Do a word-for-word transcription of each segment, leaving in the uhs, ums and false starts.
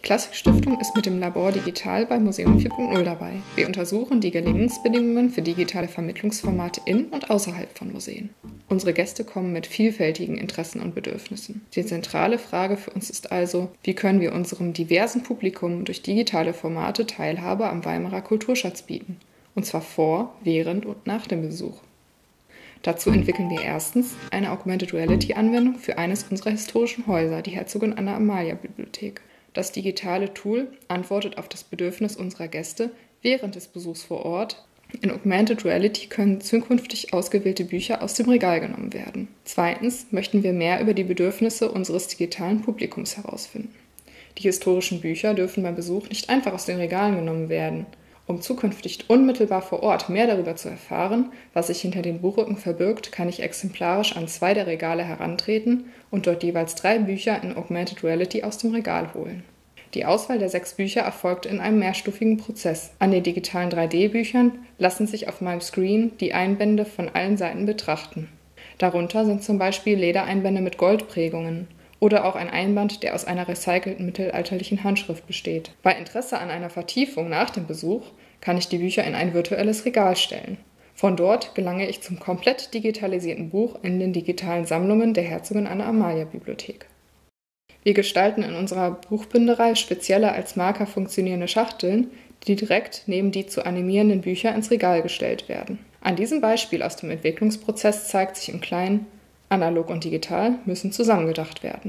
Klassik-Stiftung ist mit dem Labor Digital bei Museum vier Punkt null dabei. Wir untersuchen die Gelingensbedingungen für digitale Vermittlungsformate in und außerhalb von Museen. Unsere Gäste kommen mit vielfältigen Interessen und Bedürfnissen. Die zentrale Frage für uns ist also, wie können wir unserem diversen Publikum durch digitale Formate Teilhabe am Weimarer Kulturschatz bieten? Und zwar vor, während und nach dem Besuch. Dazu entwickeln wir erstens eine Augmented Reality-Anwendung für eines unserer historischen Häuser, die Herzogin Anna-Amalia-Bibliothek. Das digitale Tool antwortet auf das Bedürfnis unserer Gäste während des Besuchs vor Ort. In Augmented Reality können zukünftig ausgewählte Bücher aus dem Regal genommen werden. Zweitens möchten wir mehr über die Bedürfnisse unseres digitalen Publikums herausfinden. Die historischen Bücher dürfen beim Besuch nicht einfach aus den Regalen genommen werden. Um zukünftig unmittelbar vor Ort mehr darüber zu erfahren, was sich hinter den Buchrücken verbirgt, kann ich exemplarisch an zwei der Regale herantreten und dort jeweils drei Bücher in Augmented Reality aus dem Regal holen. Die Auswahl der sechs Bücher erfolgt in einem mehrstufigen Prozess. An den digitalen drei D-Büchern lassen sich auf meinem Screen die Einbände von allen Seiten betrachten. Darunter sind zum Beispiel Ledereinbände mit Goldprägungen oder auch ein Einband, der aus einer recycelten mittelalterlichen Handschrift besteht. Bei Interesse an einer Vertiefung nach dem Besuch kann ich die Bücher in ein virtuelles Regal stellen. Von dort gelange ich zum komplett digitalisierten Buch in den digitalen Sammlungen der Herzogin Anna-Amalia-Bibliothek. Wir gestalten in unserer Buchbinderei spezielle als Marker funktionierende Schachteln, die direkt neben die zu animierenden Bücher ins Regal gestellt werden. An diesem Beispiel aus dem Entwicklungsprozess zeigt sich im Kleinen: Analog und digital müssen zusammengedacht werden.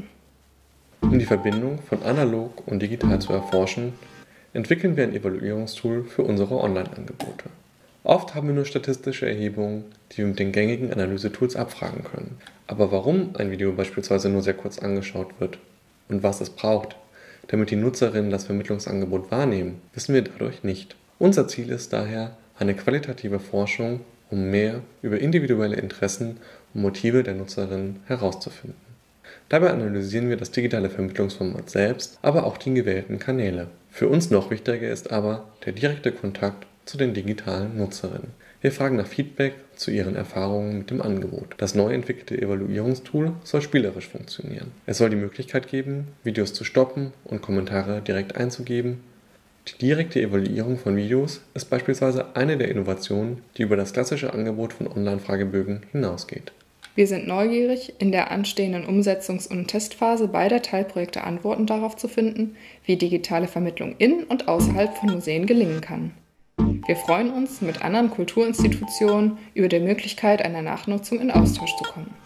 Um die Verbindung von analog und digital zu erforschen, entwickeln wir ein Evaluierungstool für unsere Online-Angebote. Oft haben wir nur statistische Erhebungen, die wir mit den gängigen Analysetools abfragen können. Aber warum ein Video beispielsweise nur sehr kurz angeschaut wird und was es braucht, damit die Nutzerinnen das Vermittlungsangebot wahrnehmen, wissen wir dadurch nicht. Unser Ziel ist daher eine qualitative Forschung, um mehr über individuelle Interessen und Motive der Nutzerinnen herauszufinden. Dabei analysieren wir das digitale Vermittlungsformat selbst, aber auch die gewählten Kanäle. Für uns noch wichtiger ist aber der direkte Kontakt zu den digitalen Nutzerinnen. Wir fragen nach Feedback zu ihren Erfahrungen mit dem Angebot. Das neu entwickelte Evaluierungstool soll spielerisch funktionieren. Es soll die Möglichkeit geben, Videos zu stoppen und Kommentare direkt einzugeben. Die direkte Evaluierung von Videos ist beispielsweise eine der Innovationen, die über das klassische Angebot von Online-Fragebögen hinausgeht. Wir sind neugierig, in der anstehenden Umsetzungs- und Testphase beider Teilprojekte Antworten darauf zu finden, wie digitale Vermittlung in und außerhalb von Museen gelingen kann. Wir freuen uns, mit anderen Kulturinstitutionen über die Möglichkeit einer Nachnutzung in Austausch zu kommen.